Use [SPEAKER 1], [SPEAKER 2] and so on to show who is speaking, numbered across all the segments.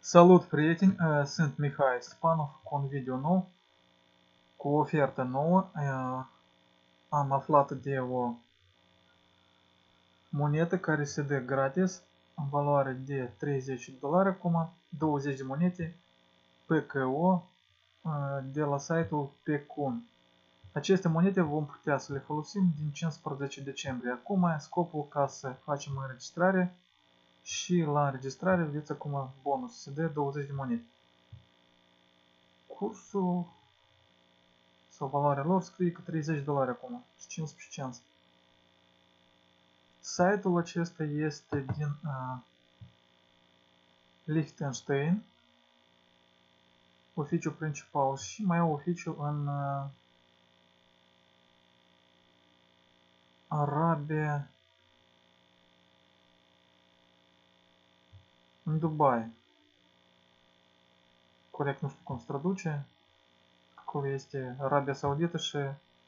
[SPEAKER 1] Salut, prieteni! Sunt Mihai Stepanov cu un video nou, cu o ofertă nouă. Am aflat de o monetă care se dă gratis, în valoare de $30 acum, 20 de monede PKO de la site-ul Pecun. Aceste monede vom putea să le folosim din 15 decembrie. Acum scopul ca să facem înregistrare și la înregistrare vedeți acum bonus, se dă 20 de monede. Cursul sau valoarea lor scrie că $30 acum și 15 cenți. Site-ul acesta este din Liechtenstein, oficiul principal, și mai au oficiul în Arabia, în Dubai. Corect, nu știu cum se traduce. Acolo este Arabia Saudită și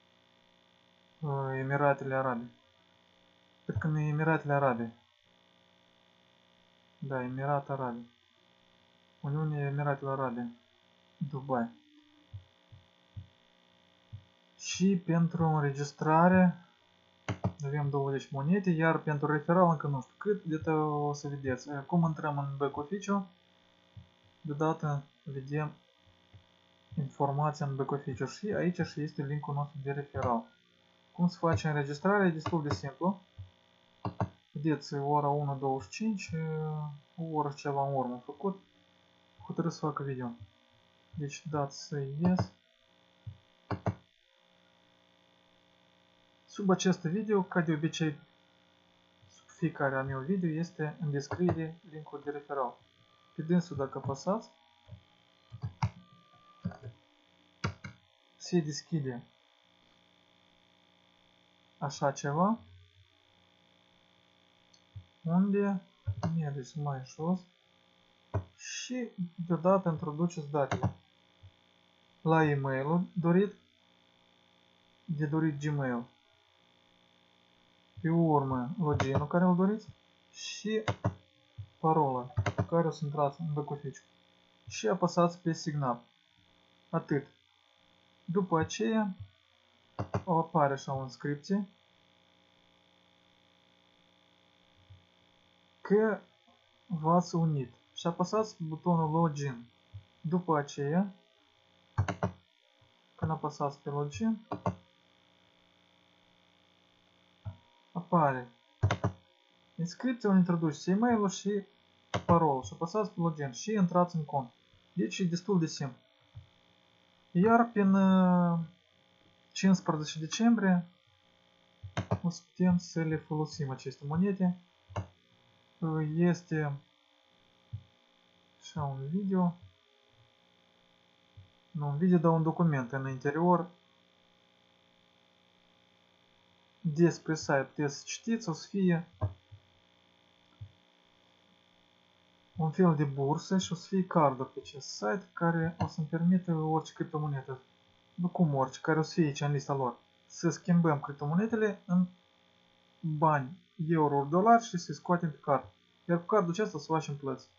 [SPEAKER 1] Emiratele Arabe. Cred că în Emiratele Arabe. Da, Emirat Arabe. Uniunea Emiratelor Arabe. Dubai. Și pentru înregistrare avem 20 monede, iar pentru referal încă nu știu cât, de o să vedeți. Acum intrăm în back official, deodată vedem informația în back official și aici și este linkul nostru de referal. Cum se face înregistrarea? E destul de simplu. Vedeți, ora 1:25, o oră și ceva în urmă am făcut, hotărât să fac video. Deci dați să ies. Sub acest video, ca de obicei, sub fiecare al meu video, este în descriere linkul de referal. Pe dânsul, dacă apăsați, se deschide așa ceva, unde mergeți mai jos și deodată introduceți datele. La e-mailul dorit, de dorit Gmail. Pe urmă, loginul care îl doriți și parola cu care o să intrați în back official. Și apăsați pe Sign. Atât. După aceea apare așa o inscripție că v-ați unit și apăsați butonul Login. După aceea, când apăsați pe Login, apare inscripția unde introduceți e-mail-ul și parola și apăsați pe Login și intrați în cont. Deci e destul de simplu. Iar prin 15 decembrie o să putem să le folosim aceste monede. Este așa un video, nu un video, dar un document în interior despre site. Puteți să citiți, o să fie un fel de bursă și o să fie carduri pe acest site care o să-mi permită orice criptomonedă, nu cum orice, care o să fie aici în lista lor, să schimbăm criptomonedele în bani, euro, dolari și să scoatem pe card. Iar cu cardul acesta o să facem plăți.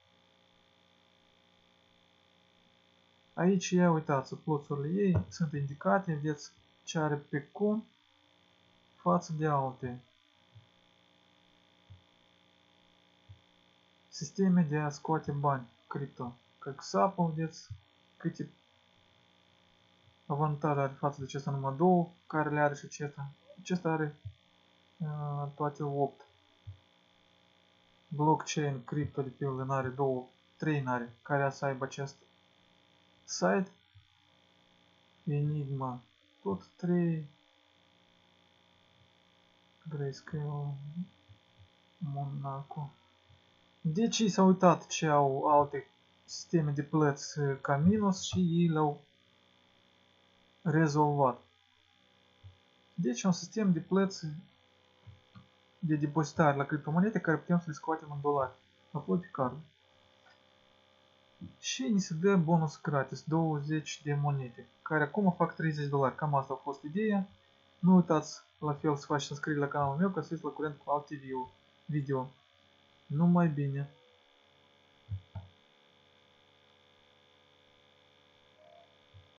[SPEAKER 1] Aici, ia uitați, plusurile ei sunt indicate, vedeți ce are pe cum față de alte sisteme de a scoate bani cripto. Ca XAP-ul, vedeți câte avantaje are față de acesta, numai 2 care le are și acesta. Acesta are toate 8. Blockchain, cripto de pildă n-are 2, 3 n-are, care să aibă acest site. Enigma, tot 3. Grayscale, Monaco. Deci ei s-au uitat ce au alte sisteme de plăți ca minus și ei le-au rezolvat. Deci un sistem de plăți de depozitare la criptomonede care putem să le scoatem în dolari apoi pe card. Și ni se dă bonus gratis, 20 de monede, care acum fac $30. Cam asta a fost ideea. Nu uitați la fel să faceți înscriere la canalul meu ca să fiți la curent cu alte video. Numai bine!